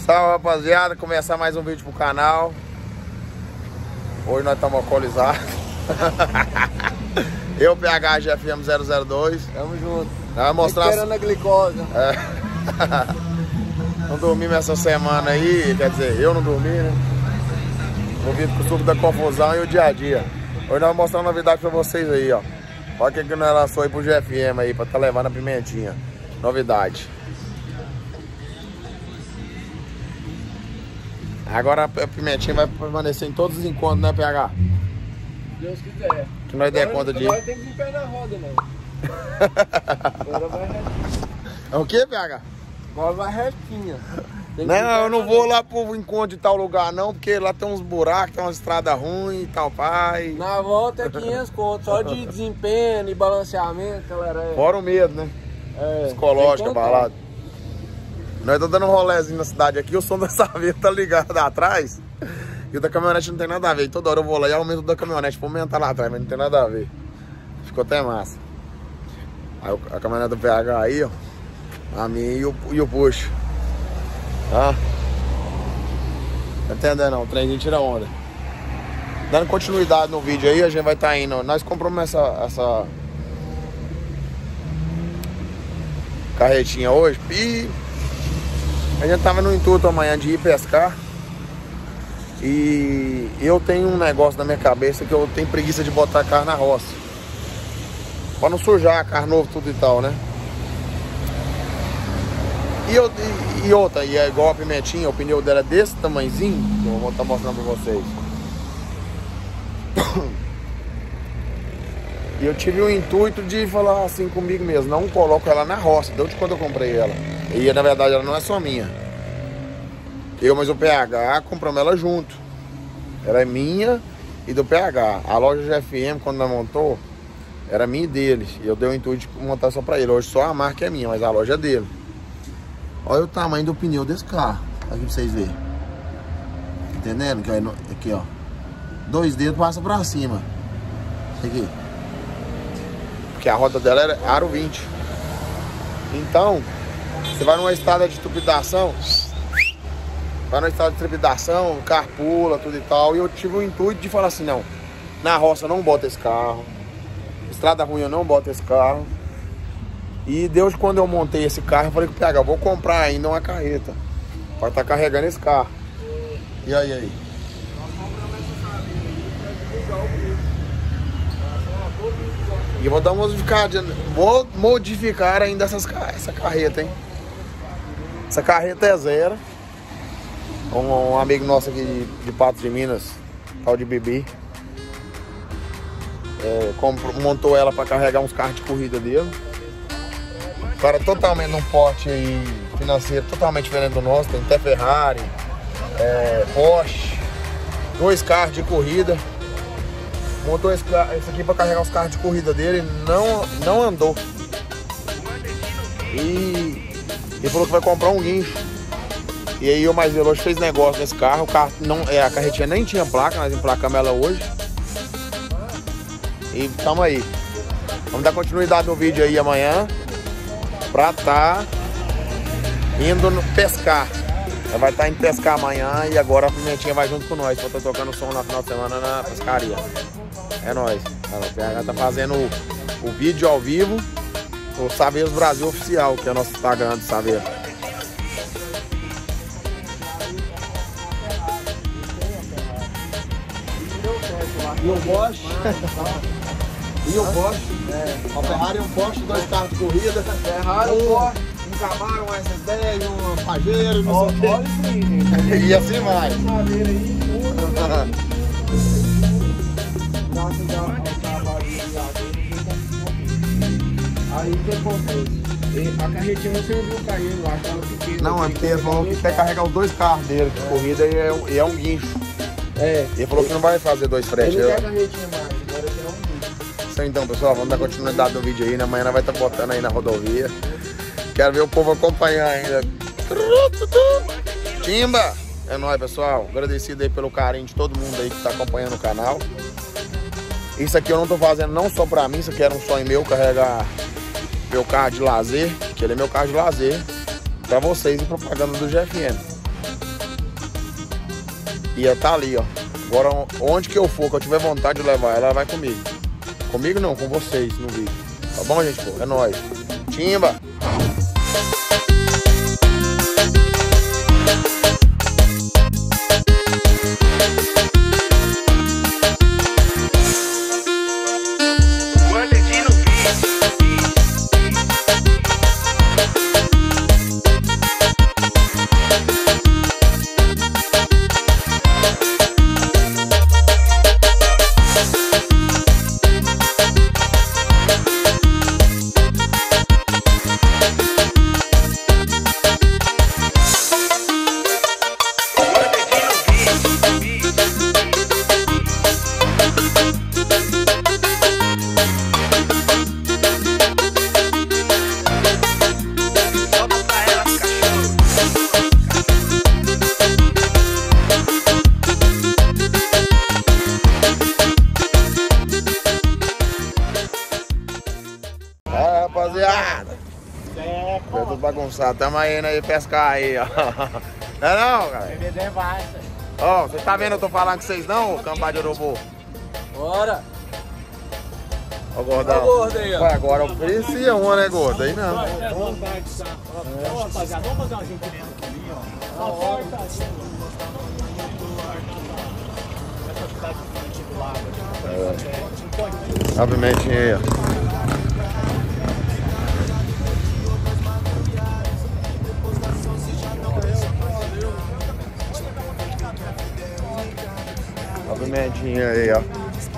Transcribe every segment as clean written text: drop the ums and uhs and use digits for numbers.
Salve, rapaziada, começar mais um vídeo pro canal. Hoje nós estamos alcoolizados. Eu, PH GFM 002. Tamo junto. Vai mostrar. Esperando a glicose. Não dormimos essa semana aí, quer dizer, eu não dormi, né? Envolvido com o suco da confusão e o dia a dia. Hoje nós vamos mostrar uma novidade pra vocês aí, ó. Olha o que nós lançou aí pro GFM aí, pra tá levando a pimentinha. Novidade. Agora a pimentinha vai permanecer em todos os encontros, né, PH? Deus quiser. Que nós der conta de... Agora tem que ir pé na roda, não. Agora vai retinha. É o que, PH? Agora vai retinha. Não, eu não vou lá pro encontro de tal lugar não, porque lá tem uns buracos, tem uma estrada ruim e tal, pai. Na volta é 500 contos, só de desempenho e balanceamento, galera. Fora o medo, né? Psicológico, abalado. Nós estamos dando um rolézinho na cidade aqui, o som da saveta tá ligado atrás. E o da caminhonete não tem nada a ver. E toda hora eu vou lá e aumento o da caminhonete pra aumentar lá atrás, mas não tem nada a ver. Ficou até massa. Aí a caminhonete do PH aí, ó. A minha e o puxo. Tá? Tá entendendo não? O trenzinho tira onda. Dando continuidade no vídeo aí, a gente vai estar indo. Nós compramos essa carretinha hoje e a gente tava no intuito amanhã de ir pescar. E eu tenho um negócio na minha cabeça que eu tenho preguiça de botar carro na roça, pra não sujar carro novo, tudo e tal, né? E outra, e é igual a pimentinha, o pneu dela é desse tamanhozinho, que eu vou estar mostrando pra vocês. E eu tive o intuito de falar assim comigo mesmo, não coloco ela na roça, desde quando eu comprei ela. E na verdade ela não é só minha. Eu, mas o PH compramos ela junto. Ela é minha e do PH. A loja GFM, quando nós montou, era minha e deles. E eu dei o intuito de montar só pra ele. Hoje só a marca é minha, mas a loja é dele. Olha o tamanho do pneu desse carro. Aqui pra vocês verem. Entendendo? Aqui, ó. 2 dedos passa pra cima. Aqui. Porque a roda dela era aro 20. Então, você vai numa estrada de trepidação. Vai numa estrada de trepidação, o carro pula, tudo e tal. E eu tive o intuito de falar assim, não. Na roça não bota esse carro. Estrada ruim eu não boto esse carro. E Deus, quando eu montei esse carro, eu falei que PH, eu vou comprar ainda uma carreta para estar carregando esse carro. E aí? E eu vou dar uma modificada, vou modificar ainda essa carreta, hein? Essa carreta é zero. Um amigo nosso aqui de Patos de Minas, tal de Bibi, montou ela para carregar uns carros de corrida dele. O cara totalmente num porte aí financeiro totalmente diferente do nosso. Tem até Ferrari, Porsche, 2 carros de corrida. Montou esse aqui para carregar os carros de corrida dele. Não andou. E ele falou que vai comprar um guincho. E aí o mais veloz fez negócio nesse carro. O carro a carretinha nem tinha placa, nós emplacamos ela hoje. E tamo aí. Vamos dar continuidade no vídeo aí amanhã pra tá indo pescar. Ela vai estar indo pescar amanhã e agora a pimentinha vai junto com nós. Pra estar tocando som no final de semana na pescaria. É nóis. O PH tá fazendo o vídeo ao vivo. O Saveiros Brasil Oficial, que é o nosso Instagram do Saveiro. E o Bosch. E o Bosch. A Ferrari, um Porsche, 2 carros de corrida. Ferrari, um Camaro, um S10, um Pajero, não sei o quê. E assim vai. Aí o que acontece? A carretinha não serviu o carrinho lá, aquela pequena. Não, é porque ele falou que quer carregar os 2 carros dele de corrida e é um guincho. Ele falou que não vai fazer 2 fretes. Ele não quer carretinha mais, agora eu quero um guincho. Isso então, pessoal, vamos dar continuidade no vídeo aí, né? Amanhã nós vai estar botando aí na rodovia. Quero ver o povo acompanhar ainda. Timba! É nóis, pessoal. Agradecido aí pelo carinho de todo mundo aí que tá acompanhando o canal. Isso aqui eu não tô fazendo não só pra mim, isso aqui era um sonho meu, carregar meu carro de lazer, que ele é meu carro de lazer, pra vocês e propaganda do GFM. Ia tá ali, ó. Agora, onde que eu for, que eu tiver vontade de levar, ela vai comigo. Comigo não, com vocês no vídeo. Tá bom, gente? Pô? É nóis. Timba! Rapaziada, eu tô bagunçado, tamo indo aí pescar aí, ó. Não é não, cara? Ó, você tá vendo eu tô falando com vocês não, ô cambá de urubu? Bora! Ó o gordão. Ó o gordo aí, ó. Ué, agora oferecia uma, né, gordo? Aí não. Rapaziada, vamos fazer uma gentileza aqui, ó. Ó a pimentinha aí, ó. Ó a pimentinha aí, ó.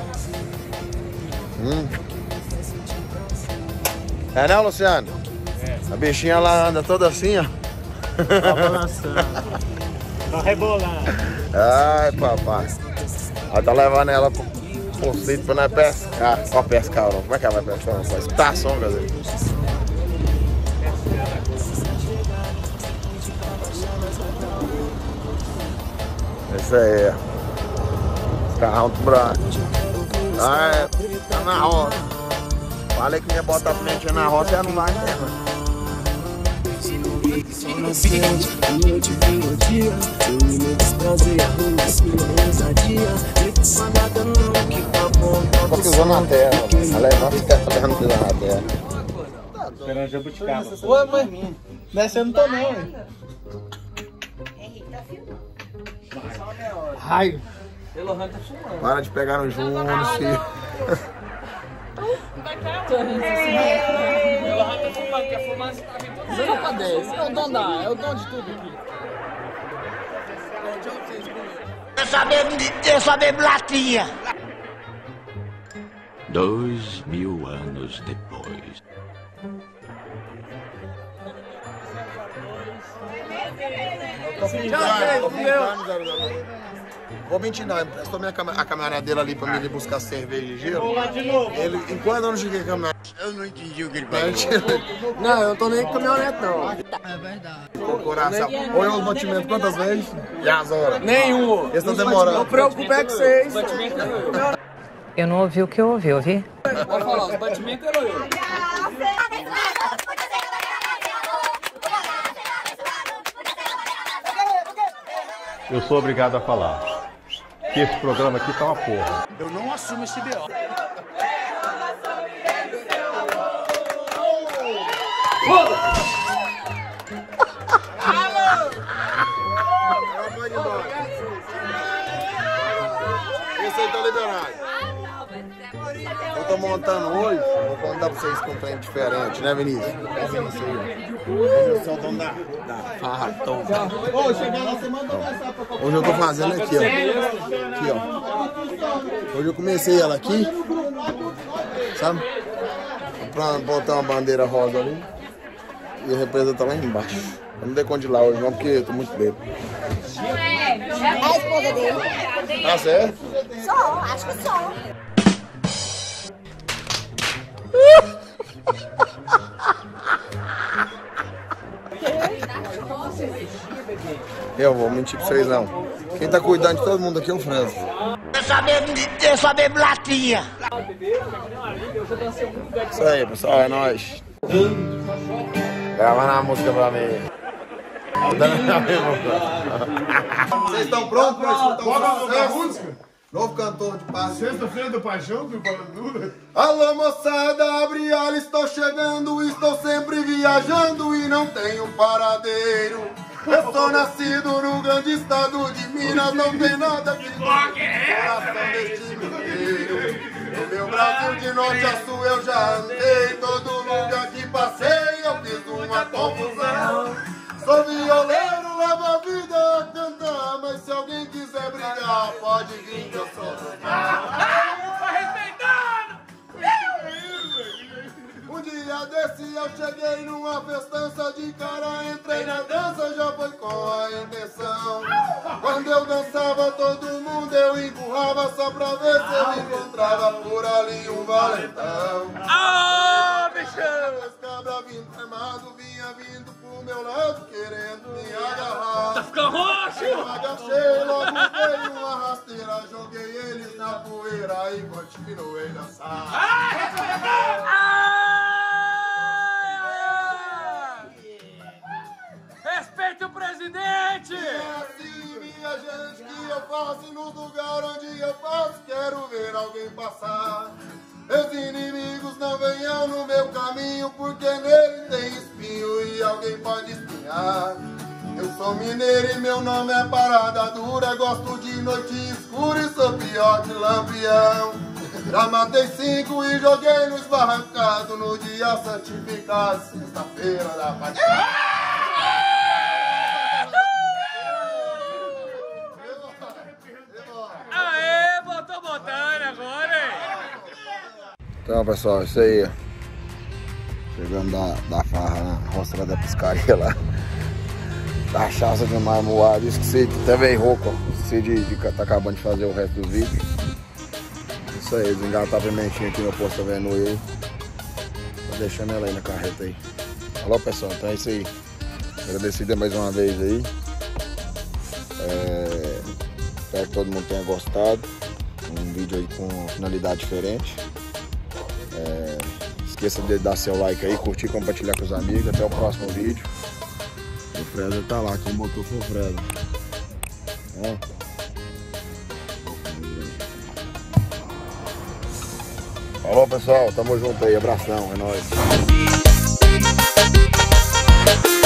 É não, Luciano? É. A bichinha lá anda toda assim, ó. Tá balançando. Tá rebolando. Ai, papai. Ela tá levando ela pro sítio pra nós pescar. Ó, pescar, não. Como é que ela vai pescar? Vai escutar som, quer dizer. Isso aí, ó. Os carrão tudo branco. Ah, é. Tá na roça. Falei que ia botar a pimentinha na roça e ela não vai mesmo. Tô pisando na terra, ela levanta e fica pisando na terra. Esperando jabuticaba. Ué, mãe, nessa eu não tô não, hein? Ai, Para de pegar no Júnior, filho. Zero pra 10. É o dono é o dono de tudo aqui. Eu só bebo latinha. 2000 anos depois. Vou mentir não, ele prestou a caminhonete dele ali pra mim ir buscar cerveja e gelo. Vou lá de novo. Ele, enquanto eu não cheguei com a caminhonete, Eu não entendi o que ele falou. Não, eu não tô nem com caminhonete não. o coração. Olha os batimentos quantas vezes? E as horas? Nenhum. Eles estão demorando. Não preocupe é com vocês. Eu não ouvi o que eu ouvi, ouvi? Pode falar, os batimentos eram eu. Eu sou obrigado a falar que esse programa aqui tá uma porra. Eu não assumo esse B.O. Esse aí tá liberado. Eu tô montando hoje, vou contar pra vocês com um trem diferente, né, Vinícius? É Vinícius aí, ó. Vinícius é o dono da farratão. Hoje eu tô fazendo aqui, ó. Aqui, ó. Hoje eu comecei ela aqui, sabe? Pra botar uma bandeira rosa ali. E a represa tá lá embaixo. Eu não dei conta de lá hoje não, porque eu tô muito bêbado. É a esposa dele. Tá certo? Só, acho que só. Eu vou mentir pra vocês não. Quem tá cuidando de todo mundo aqui é o Franz. Eu só bebo latinha. Isso aí, pessoal, é nóis. Gravando a música pra mim. Vocês estão prontos para escutar o música? Novo cantor de paz. Sexta-feira da Paixão, do Palandura. Alô moçada, abre ala, estou chegando, estou sempre viajando e não tenho paradeiro. Eu sou nascido no grande estado de Minas, não tem nada que coração deste mineiro. No meu Brasil de norte a sul eu já andei, todo lugar que passei eu fiz uma confusão. Sou violeiro, levo a vida a cantar, mas se alguém quiser brigar, pode vir que eu sou do Um dia desse eu cheguei numa festança de cara, entrei na dança, já foi com a intenção. Quando eu dançava todo mundo eu empurrava só pra ver se eu encontrava por ali um valentão. Ah, bichão! As cabras vindo armado, vinha vindo pro meu lado querendo me agarrar. Tá ficando roxo! Eu agachei, logo veio uma rasteira, joguei eles na poeira e continuei dançar. Respeite o presidente! É assim, minha gente, que eu faço e nos lugares onde eu passo, quero ver alguém passar. Meus inimigos não venham no meu caminho, porque nele tem espinho e alguém pode espinhar. Eu sou mineiro e meu nome é Parada Dura, gosto de noite escura e sou pior que lampião. Já matei 5 e joguei no esbarrancado no dia santificado, sexta-feira da paixão. Aê, botou botando agora, hein? Então pessoal, isso aí. Chegando da farra na roça da pescaria lá. Cachaça demais, moado. Esqueci, até veio rouco. Esqueci de tá acabando de fazer o resto do vídeo. Isso aí, desengatar a pimentinha aqui no posto, tá vendo aí. Tô deixando ela aí na carreta aí. Alô pessoal, então é isso aí. Agradecido mais uma vez aí. Espero que todo mundo tenha gostado. Um vídeo aí com uma finalidade diferente. Esqueça de dar seu like aí, curtir e compartilhar com os amigos. Até o próximo vídeo. O Freza tá lá, quem botou foi o Freza. Falou pessoal, tamo junto aí, abração, é nóis.